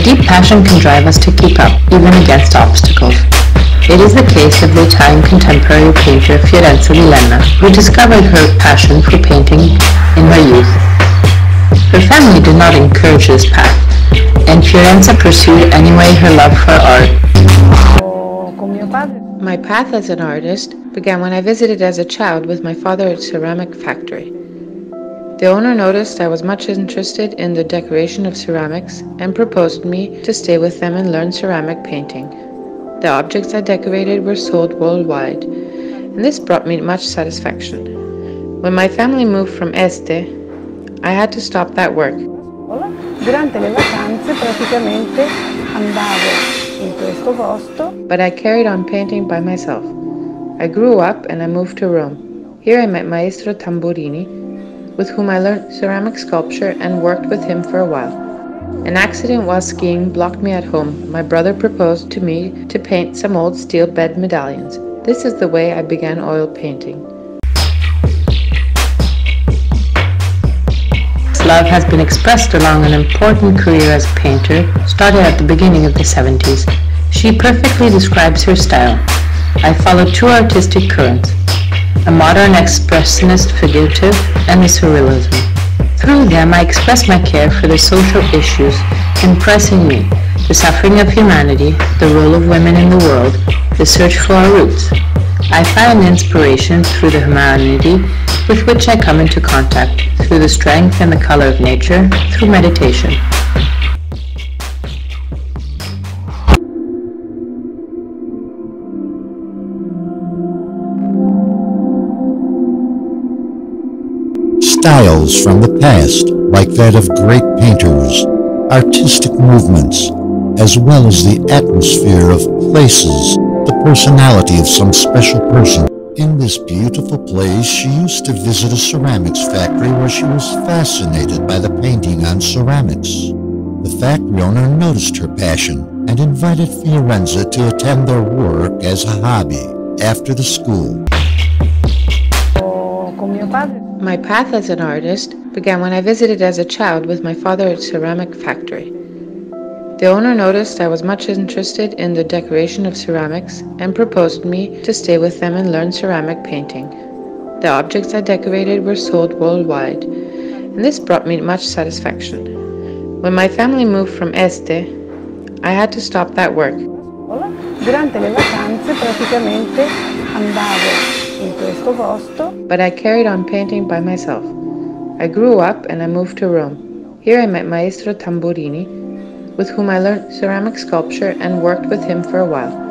deep passion can drive us to keep up, even against obstacles. It is the case of the Italian contemporary painter Fiorenza di Lenna, who discovered her passion for painting in her youth. Her family did not encourage this path, and Fiorenza pursued anyway her love for art. My path as an artist began when I visited as a child with my father at a ceramic factory. The owner noticed I was much interested in the decoration of ceramics and proposed me to stay with them and learn ceramic painting. The objects I decorated were sold worldwide, and this brought me much satisfaction. When my family moved from Este, I had to stop that work. Durante le vacanze praticamente andavo in questo posto. But I carried on painting by myself. I grew up and I moved to Rome. Here I met Maestro Tamburini, with whom I learned ceramic sculpture and worked with him for a while. An accident while skiing blocked me at home. My brother proposed to me to paint some old steel bed medallions. This is the way I began oil painting. This love has been expressed along an important career as a painter, started at the beginning of the 70s. She perfectly describes her style. I follow two artistic currents, a modern expressionist figurative and the surrealism. Through them, I express my care for the social issues impressing me, the suffering of humanity, the role of women in the world, the search for our roots. I find inspiration through the humanity with which I come into contact, through the strength and the color of nature, through meditation. Styles from the past, like that of great painters, artistic movements, as well as the atmosphere of places, the personality of some special person. In this beautiful place, she used to visit a ceramics factory where she was fascinated by the painting on ceramics. The factory owner noticed her passion and invited Fiorenza to attend their work as a hobby after the school. My path as an artist began when I visited as a child with my father at a ceramic factory. The owner noticed I was much interested in the decoration of ceramics and proposed me to stay with them and learn ceramic painting. The objects I decorated were sold worldwide, and this brought me much satisfaction. When my family moved from Este, I had to stop that work. Durante le vacanze praticamente andavo in questo posto. But I carried on painting by myself. I grew up and I moved to Rome. Here I met Maestro Tamburini, with whom I learned ceramic sculpture and worked with him for a while.